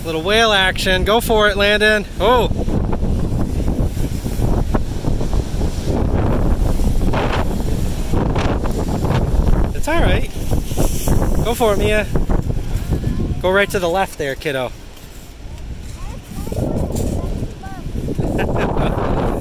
Little whale action. Go for it, Landon. Oh! It's alright. Go for it, Mia. Go right to the left there, kiddo.